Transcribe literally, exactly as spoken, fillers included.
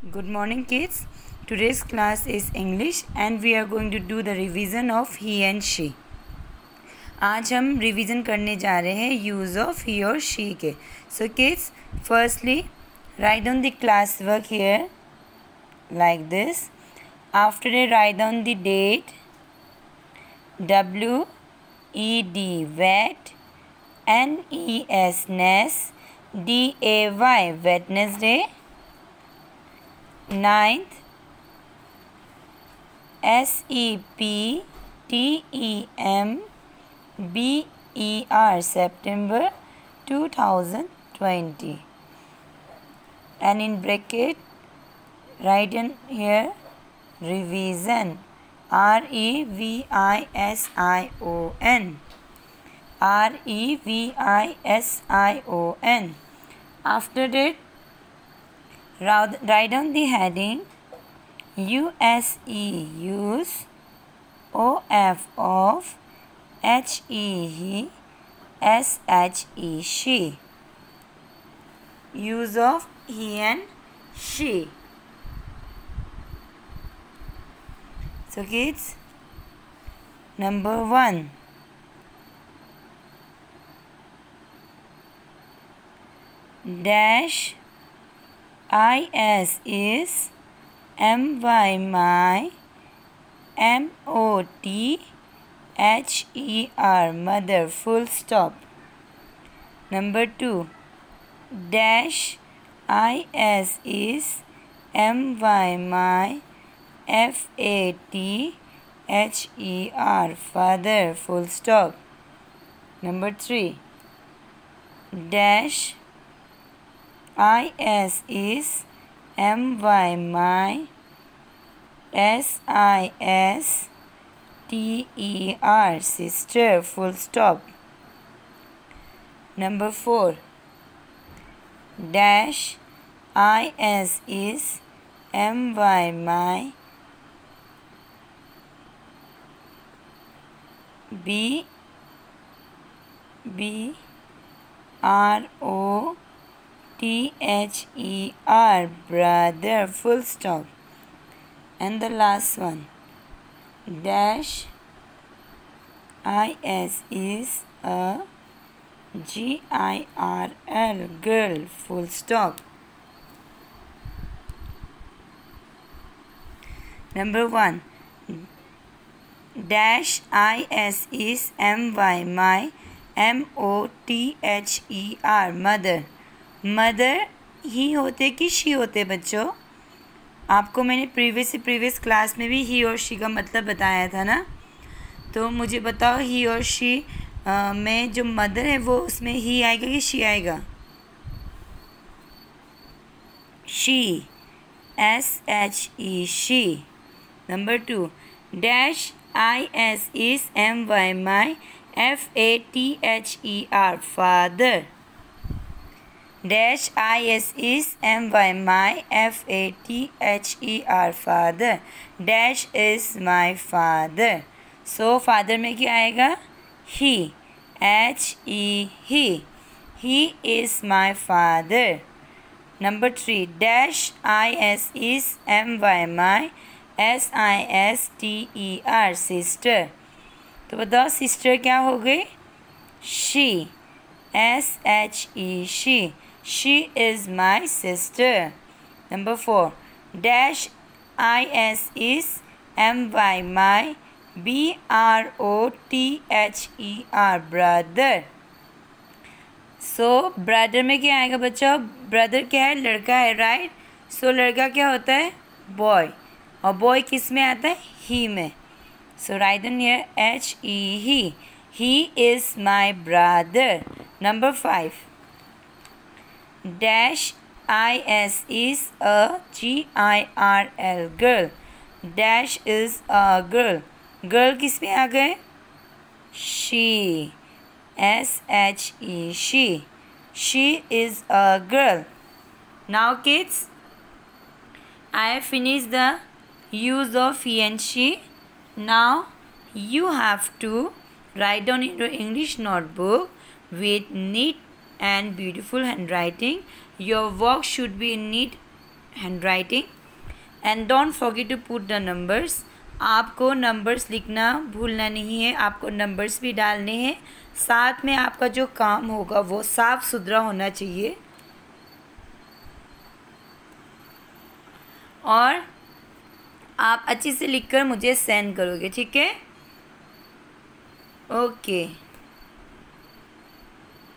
Good morning kids. Today's class is English and we are going to do the revision of he and she. आज हम revision करने जा रहे हैं use of he और she के. So kids, firstly write down the class work here like this. After that write down the date, W E D wet, N E S ness, D A Y Wednesday, ninth, S E P T E M B E R September two thousand twenty, and in bracket write in here revision, R E V I S I O N, R E V I S I O N. After that write down the heading U S E use, O F of, H E he, S H E she. Use of he and she. So kids, number one, dash I S is M Y my, M O T H E R mother, full stop. Number two, dash I S is M Y my, F A T H E R father, full stop. Number three, dash I S is M Y my, S I S T E R sister, full stop. Number four, dash I S is M Y my, B B R O T H E R brother, full stop. And the last one, dash I S is a G I R L girl, full stop. Number one, dash I S is M Y my, M O T H E R mother. Mother ही होते कि she होते बच्चों? आपको मैंने previous से previous class में भी ही और शी का मतलब बताया था ना. तो मुझे बताओ ही और शी में जो मदर है वो उसमें ही आएगा कि शी आएगा? She, S H E she. Number two, dash I S is M Y my, F A T H E R father. Dash I S is M Y my, F A T H E R father. Dash is my father. So father में क्या आएगा? He, H E he. He is my father. Number three, dash I S is M Y my, S I S T E R sister. तो बताओ sister क्या हो गई? She, S H E she. She is my sister. Number four, dash I S is M Y my, B R O T H E R brother. So brother में क्या आएगा बच्चों? brother क्या है? लड़का है, right? So लड़का क्या होता है? boy. और boy किस में आता है? he में. So write down here H E he. He is my brother. Number five, dash I S is a G I R L girl. Dash is a girl. Girl किस में आ गए? She, S H E she. She is a girl. Now kids, I have finished the use of he and she. Now you have to write down in your English notebook with neat and beautiful handwriting. Your work should be in neat hand writing and don't forget to put the numbers. आपको numbers लिखना भूलना नहीं है, आपको numbers भी डालने हैं। साथ में आपका जो काम होगा वो साफ़ सुथरा होना चाहिए और आप अच्छे से लिखकर मुझे सेंड करोगे, ठीक है? ओके।